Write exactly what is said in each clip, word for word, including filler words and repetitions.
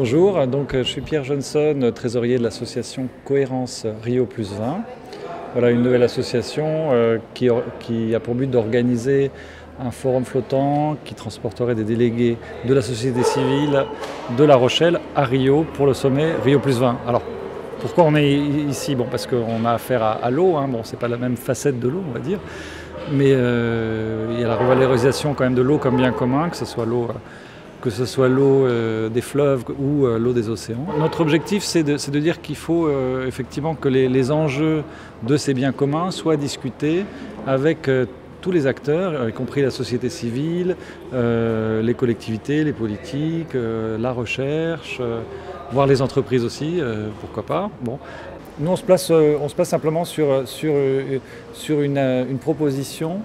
Bonjour, donc je suis Pierre Johnson, trésorier de l'association Cohérence Rio plus vingt. Voilà une nouvelle association euh, qui, qui a pour but d'organiser un forum flottant qui transporterait des délégués de la société civile de La Rochelle à Rio pour le sommet Rio plus vingt. Alors pourquoi on est ici? Bon, parce qu'on a affaire à, à l'eau, hein. Bon, c'est pas la même facette de l'eau, on va dire, mais euh, il y a la revalorisation quand même de l'eau comme bien commun, que ce soit l'eau que ce soit l'eau euh, des fleuves ou euh, l'eau des océans. Notre objectif, c'est de, de dire qu'il faut euh, effectivement que les, les enjeux de ces biens communs soient discutés avec euh, tous les acteurs, y compris la société civile, euh, les collectivités, les politiques, euh, la recherche, euh, voire les entreprises aussi, euh, pourquoi pas. Bon. Nous, on se place, euh, on se place simplement sur, sur, euh, sur une, une proposition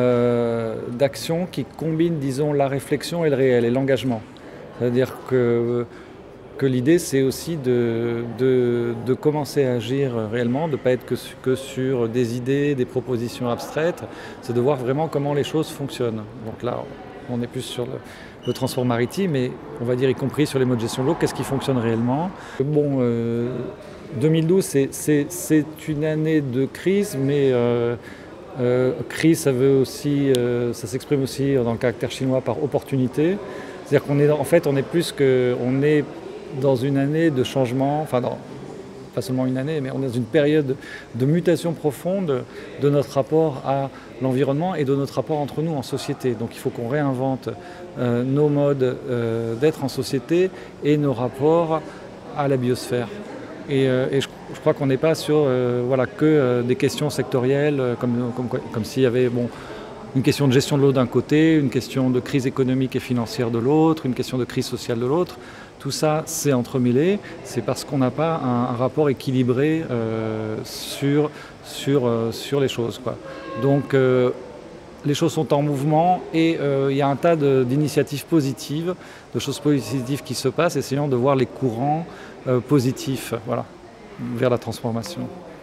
Euh, d'action qui combine, disons, la réflexion et le réel, et l'engagement. C'est-à-dire que, que l'idée, c'est aussi de, de, de commencer à agir réellement, de ne pas être que, que sur des idées, des propositions abstraites, c'est de voir vraiment comment les choses fonctionnent. Donc là, on est plus sur le, le transport maritime, et on va dire y compris sur les modes de gestion de l'eau, qu'est-ce qui fonctionne réellement. Bon, euh, deux mille douze, c'est une année de crise, mais euh, Euh, crise, ça veut aussi, euh, ça s'exprime aussi dans le caractère chinois par opportunité. C'est-à-dire qu'on est, en fait, on est plus que, on est dans une année de changement, enfin, dans, pas seulement une année, mais on est dans une période de mutation profonde de notre rapport à l'environnement et de notre rapport entre nous en société. Donc, il faut qu'on réinvente euh, nos modes euh, d'être en société et nos rapports à la biosphère. Et, euh, et je, je crois qu'on n'est pas sur euh, voilà, que euh, des questions sectorielles, euh, comme, comme, comme s'il y avait bon, une question de gestion de l'eau d'un côté, une question de crise économique et financière de l'autre, une question de crise sociale de l'autre. Tout ça, c'est entremêlé. C'est parce qu'on n'a pas un, un rapport équilibré euh, sur, sur, euh, sur les choses, quoi. Donc, euh, les choses sont en mouvement et euh, il y a un tas d'initiatives positives, de choses positives qui se passent, essayant de voir les courants euh, positifs, voilà, vers la transformation.